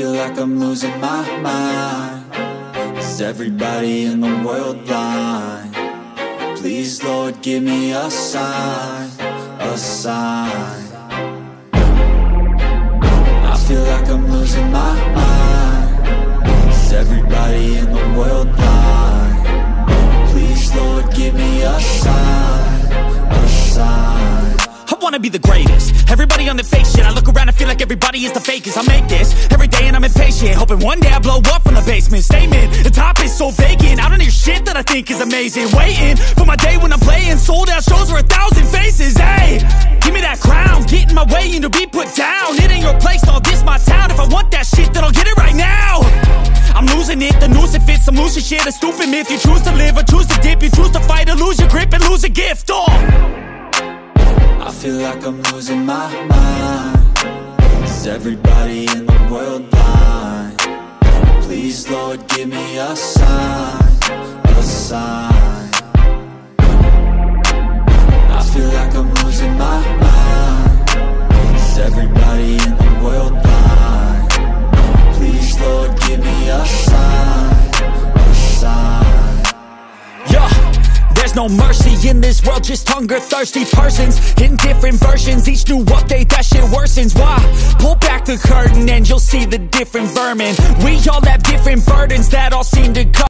feel like I'm losing my mind. Is everybody in the world blind? Please, Lord, give me a sign, a sign. I feel like I'm losing my mind. Is everybody in the world blind? Please, Lord, give me a sign, a sign. I wanna be the greatest. Everybody on the fake shit. I look around and feel like everybody is the fakest. I make this every day and I'm impatient, hoping one day I blow up from the basement. Statement, the top is so vacant. I don't hear shit that I think is amazing. Waiting for my day when I'm playing sold out shows for 1,000 faces. Hey, give me that crown, get in my way and to be put down. It ain't your place, no, this my town. If I want that shit, then I'll get it right now. I'm losing it, the noose it fits. I'm losing shit, a stupid myth. You choose to live or choose to dip. You choose to fight or lose your grip and lose a gift. I feel like I'm losing my mind. Is everybody in the world blind? Please, Lord, give me a sign, a sign. I feel like I'm losing my mind. Is everybody in the world blind? Please, Lord, give me a sign, a sign. Yeah. There's no mercy in this world, just hunger-thirsty persons in different versions. Each new update, that shit worsens. Why? Pull back the curtain and you'll see the different vermin. We all have different burdens that all seem to come